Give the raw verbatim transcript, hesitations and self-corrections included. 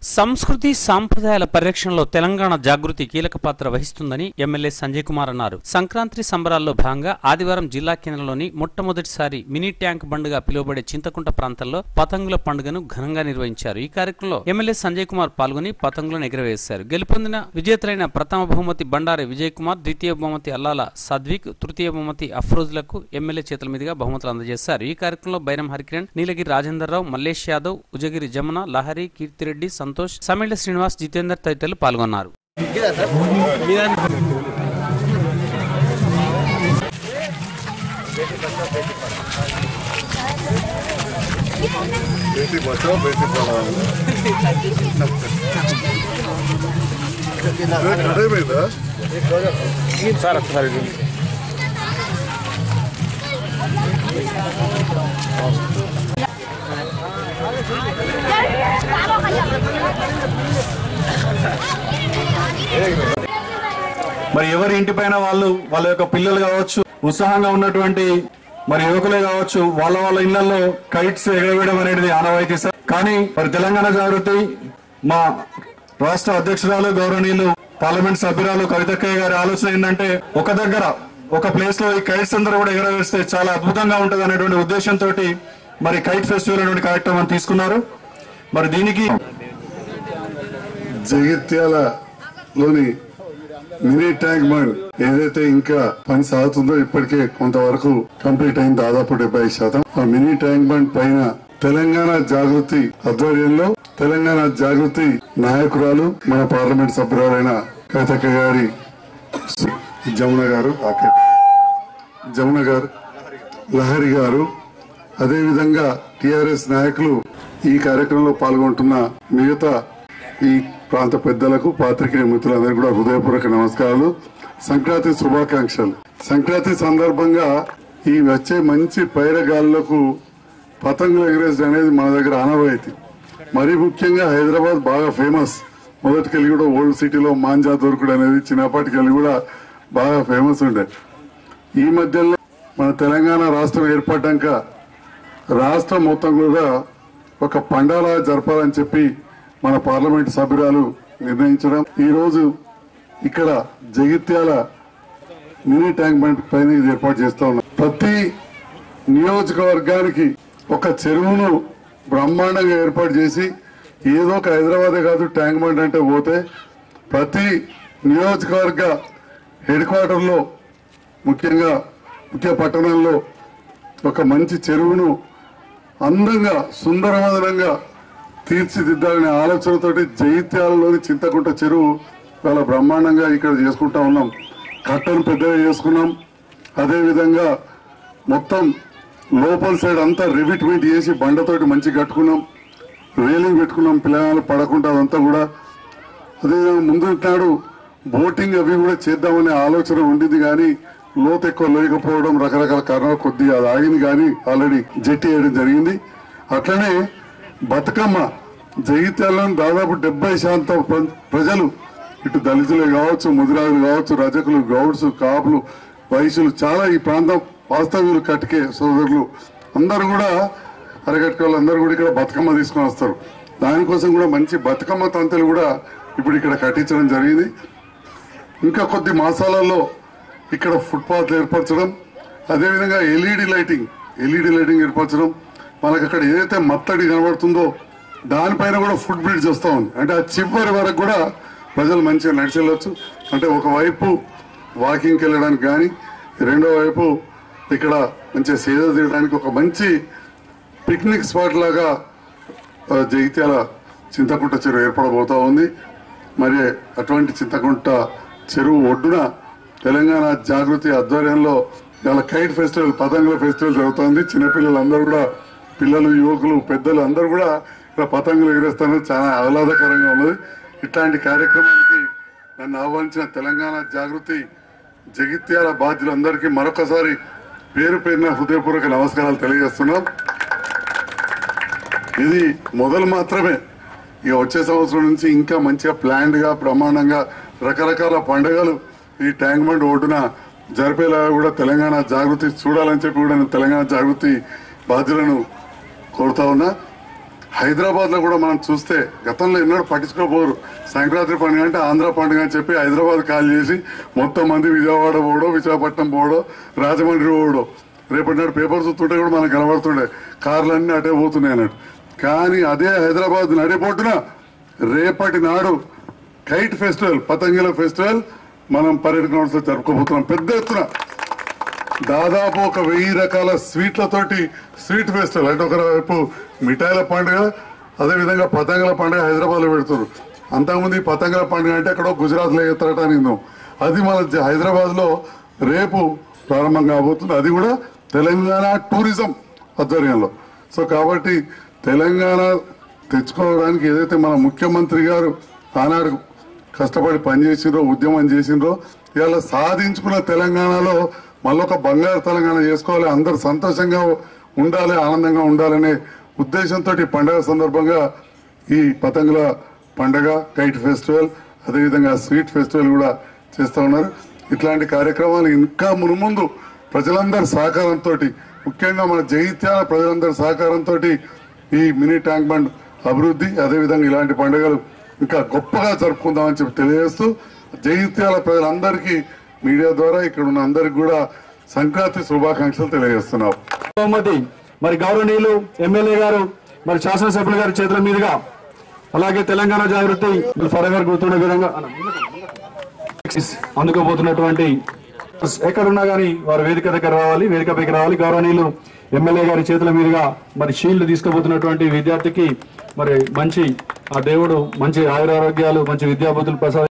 సంస్కృతి సాంప్రదాయాల పరిరక్షణలో తెలంగాణ జాగృతి కీలక పాత్ర వహిస్తుందని ఎమ్మెల్యే సంజయ్ కుమార్ అన్నారు. సంక్రాంతి సంబరాల్లో భాగంగా ఆదివారం జిల్లా కేంద్రంలోని మొట్టమొదటిసారి మినీ ట్యాంక్ బండ్గా పిలువబడే చింతకుంట ప్రాంతంలో పతంగుల పండుగను ఘనంగా నిర్వహించారు. ఈ కార్యక్రమంలో ఎమ్మెల్యే సంజయ్ కుమార్ పాల్గొని పతంగులను ఎగురవేశారు. గెలుపొందిన విజేతలైన ప్రథమ బహుమతి బండారి విజయ్ కుమార్, ద్వితీయ బహుమతి అల్లాల సద్విక్, తృతీయ బహుమతి అఫ్రోజ్లకు ఎమ్మెల్యే చేతుల మీదుగా బహుమతులు అందజేశారు. ఈ కార్యక్రమంలో బైరం హరికిరణ్, నీలగిరి రాజేందర్ రావు, మల్లేష్ యాదవ్, ఉజగిరి జమున, లహరి, కీర్తిరెడ్డి, సంతోష్, సమిళ్ల శ్రీనివాస్, జితేందర్ తదితరులు పాల్గొన్నారు. మరి ఎవరి ఇంటి పైన వాళ్ళు వాళ్ళ యొక్క పిల్లలు కావచ్చు, ఉత్సాహంగా ఉన్నటువంటి మరి యువకులే కావచ్చు, వాళ్ళ వాళ్ళ ఇళ్లలో కైట్స్ ఎగరవేయడం అనేది ఆనవాయితీ సార్. కానీ మరి తెలంగాణ జాగృతి మా రాష్ట్ర అధ్యక్షురాలు గౌరవనీయులు పార్లమెంట్ సభ్యురాలు కవితక్కయ్య గారి ఆలోచన ఏంటంటే, ఒక దగ్గర ఒక ప్లేస్ లో ఈ కైట్స్ అందరూ కూడా ఎగరవేస్తే చాలా అద్భుతంగా ఉంటది అనేటువంటి ఉద్దేశంతో మరి కైట్ ఫెస్టివల్ అనేటువంటి కార్యక్రమం తీసుకున్నారు. మరి దీనికి జగిత్యాలలోని మినీ ట్యాంక్ బండ్ ఏదైతే ఇంకా పని సాగుతుందో ఇప్పటికే కొంతవరకు కంప్లీట్ అయింది, దాదాపు డెబ్బై శాతం. ఆ మినీ ట్యాంక్ బండ్ పైన తెలంగాణ జాగృతి ఆధ్వర్యంలో తెలంగాణ జాగృతి నాయకురాలు మన పార్లమెంట్ సభ్యురాలైన కవితక్క గారి జమున గారు జమున గారు లహరి గారు, అదేవిధంగా టిఆర్ఎస్ నాయకులు, ఈ కార్యక్రమంలో పాల్గొంటున్న మిగతా ఈ ప్రాంత పెద్దలకు, పాత్రికేయ మిత్రులందరికీ కూడా హృదయపూర్వక నమస్కారాలు, సంక్రాంతి శుభాకాంక్షలు. సంక్రాంతి సందర్భంగా ఈ వచ్చే మంచి పైరగాళ్లకు పతంగులు ఎగరేసడం అనేది మన దగ్గర ఆనవాయితీ. మరీ ముఖ్యంగా హైదరాబాద్ బాగా ఫేమస్. మొదటికెళ్ళి కూడా ఓల్డ్ సిటీలో మాంజా దొరుకుడు అనేది చిన్నపాటికెళ్ళి కూడా బాగా ఫేమస్ ఉండే. ఈ మధ్యలో మన తెలంగాణ రాష్ట్రం ఏర్పడ్డాక రాష్ట్రం మొత్తం కూడా ఒక పండాల జరపాలని చెప్పి మన పార్లమెంట్ సభ్యురాలు నిర్ణయించడం, ఈ రోజు ఇక్కడ జగిత్యాల మినీ ట్యాంక్ బండ్ పైన ఇది ఏర్పాటు చేస్తా ఉన్నాం. ప్రతి నియోజకవర్గానికి ఒక చెరువును బ్రహ్మాండంగా ఏర్పాటు చేసి, ఏదో ఒక హైదరాబాదే కాదు ట్యాంక్ బండ్ అంటే పోతే ప్రతి నియోజకవర్గ హెడ్ క్వార్టర్లో, ముఖ్యంగా ముఖ్య పట్టణంలో ఒక మంచి చెరువును అందంగా సుందరవదనంగా తీర్చిదిద్దాలనే ఆలోచనతోటి జగిత్యాలలోని చింతకుంట చెరువు చాలా బ్రహ్మాండంగా ఇక్కడ చేసుకుంటా ఉన్నాం. కట్టను పెద్దగా చేసుకున్నాం. అదేవిధంగా మొత్తం లోపల సైడ్ అంతా రివిట్మెంట్ చేసి బండతోటి మంచి కట్టుకున్నాం, రేలింగ్ పెట్టుకున్నాం, పిల్లలు పడకుండా అదంతా కూడా. అదేవిధంగా ముందు నాడు బోటింగ్ అవి కూడా చేద్దామనే ఆలోచన ఉండింది, కానీ లోతు ఎక్కువ లేకపోవడం రకరకాల కారణాలు కొద్దిగా అది ఆగింది, కానీ ఆల్రెడీ జెట్టి వేయడం జరిగింది. అట్లనే బతుకమ్మ జగిత్యాలలో దాదాపు డెబ్బై శాతం ప్రజలు, ఇటు దళితులే కావచ్చు, ముదిరాజులు కావచ్చు, రజకులు, గౌడ్స్, కాపులు, వైశ్యులు, చాలా ఈ ప్రాంతం వాస్తవ్యులు, కటికే సోదరులు అందరూ కూడా అరగట్టుకు వాళ్ళందరూ కూడా ఇక్కడ బతుకమ్మ తీసుకొని వస్తారు. దానికోసం కూడా మంచి బతుకమ్మ తంతులు కూడా ఇప్పుడు ఇక్కడ కట్టించడం జరిగింది. ఇంకా కొద్ది మాసాలలో ఇక్కడ ఫుట్పాత్లు ఏర్పరచడం, అదేవిధంగా ఎల్ఈడి లైటింగ్ ఎల్ఈడి లైటింగ్ ఏర్పరచడం, మనకు అక్కడ ఏదైతే మత్తడి కనబడుతుందో దానిపైన కూడా ఫుట్ బ్రిడ్జ్ వస్తూ ఉంది. అంటే ఆ చివరి వరకు కూడా ప్రజలు మంచిగా నడిచి వెళ్ళొచ్చు. అంటే ఒకవైపు వాకింగ్కి వెళ్ళడానికి కానీ, రెండో వైపు ఇక్కడ మంచిగా సేద తీయడానికి ఒక మంచి పిక్నిక్ స్పాట్ లాగా జగిత్యాల చింతకుంట చెరువు ఏర్పడబోతూ ఉంది. మరి అటువంటి చింతకుంట చెరువు ఒడ్డున తెలంగాణ జాగృతి ఆధ్వర్యంలో ఇలా కైట్ ఫెస్టివల్, పతంగుల ఫెస్టివల్ జరుగుతుంది. చిన్నపిల్లలందరూ కూడా, పిల్లలు, యువకులు, పెద్దలు అందరూ కూడా ఇక్కడ పతంగులు ఎగరేస్తాను. చాలా ఆహ్లాదకరంగా ఉన్నది. ఇట్లాంటి కార్యక్రమానికి నన్ను ఆహ్వానించిన తెలంగాణ జాగృతి జగిత్యాల బాధ్యులందరికీ మరొకసారి పేరు పేరున హృదయపూర్వక నమస్కారాలు తెలియజేస్తున్నాం. ఇది మొదలు మాత్రమే. ఇక వచ్చే సంవత్సరం నుంచి ఇంకా మంచిగా ప్లాన్డ్ గా బ్రహ్మాండంగా రకరకాల పండుగలు ఈ ట్యాంక్ బండ్ ఒడ్డున జరిపేలాగా కూడా తెలంగాణ జాగృతి చూడాలని చెప్పి కూడా నేను తెలంగాణ జాగృతి బాధ్యులను కోరుతా ఉన్నా. హైదరాబాద్ లో కూడా మనం చూస్తే గతంలో ఎన్నడూ పట్టించుకోపోరు. సంక్రాంతి పండుగ అంటే ఆంధ్ర పండుగ అని చెప్పి హైదరాబాద్ కాల్ చేసి మొత్తం మంది విజయవాడ పోవడో, విశాఖపట్నం పోవడో, రాజమండ్రి పోవడో. రేపటి నాడు పేపర్ చూస్తుంటే కూడా మనకు కనబడుతుండే కార్లన్నీ అటే పోతున్నాయి అన్నట్టు. కానీ అదే హైదరాబాద్ నడిపోటున రేపటి నాడు కైట్ ఫెస్టివల్, పతంగిల ఫెస్టివల్ మనం పరేడ్ గ్రౌండ్స్ లో జరుపుకోబోతున్నాం. పెద్ద ఎత్తున దాదాపు ఒక వెయ్యి రకాల స్వీట్లతోటి స్వీట్ ఫెస్టివల్ అంటే ఒకవైపు మిఠాయిల పండుగ, అదేవిధంగా పతంగుల పండుగ హైదరాబాద్ లో పెడుతున్నారు. అంతకుముందు ఈ పతంగుల పండుగ అంటే ఎక్కడో గుజరాత్ లో ఎత్తరట నిందాం. అది మన హైదరాబాద్ లో రేపు ప్రారంభం కాబోతుంది. అది కూడా తెలంగాణ టూరిజం ఆధ్వర్యంలో. సో కాబట్టి తెలంగాణ తెచ్చుకోవడానికి ఏదైతే మన ముఖ్యమంత్రి గారు ఆనాడు కష్టపడి పనిచేసిండ్రో, ఉద్యమం చేసిండ్రో, ఇవాళ సాధించుకున్న తెలంగాణలో మళ్ళీ ఒక బంగారు తెలంగాణ చేసుకోవాలి, అందరు సంతోషంగా ఉండాలి, ఆనందంగా ఉండాలనే ఉద్దేశంతో ఈ పండుగ సందర్భంగా ఈ పతంగుల పండుగ, కైట్ ఫెస్టివల్, అదేవిధంగా స్వీట్ ఫెస్టివల్ కూడా చేస్తూ ఉన్నారు. ఇట్లాంటి కార్యక్రమాలు ఇంకా మునుముందు ప్రజలందరి సహకారంతో, ముఖ్యంగా మన జగిత్యాల ప్రజలందరి సహకారంతో ఈ మినీ ట్యాంక్ బండ్ అభివృద్ధి, అదేవిధంగా ఇలాంటి పండుగలు ఇంకా గొప్పగా జరుపుకుందామని చెప్పి తెలియజేస్తూ జగిత్యాల ప్రజలందరికీ మీడియా ద్వారా ఇక్కడ ఉన్న అందరికి కూడా సంక్రాంతి శుభాకాంక్షలు తెలియజేస్తున్నాం. బహుమతి మరి గౌరవనీయులు ఎమ్మెల్యే గారు, మరి శాసనసభ్యుల గారి చేతుల మీదుగా, అలాగే తెలంగాణ జాగృతి ఫర్ ఎవర్ గుర్తుండే విధంగా అందుకోబోతున్నటువంటి ఎక్కడున్నా కానీ వారు వేదిక దగ్గర రావాలి, వేదికపైకి రావాలి. గౌరవనీయులు ఎమ్మెల్యే గారి చేతుల మీదుగా మరి షీల్డ్ తీసుకోబోతున్నటువంటి విద్యార్థికి మరి మంచి ఆ దేవుడు మంచి ఆయురారోగ్యాలు, మంచి విద్యాబుద్ధులు ప్రసాద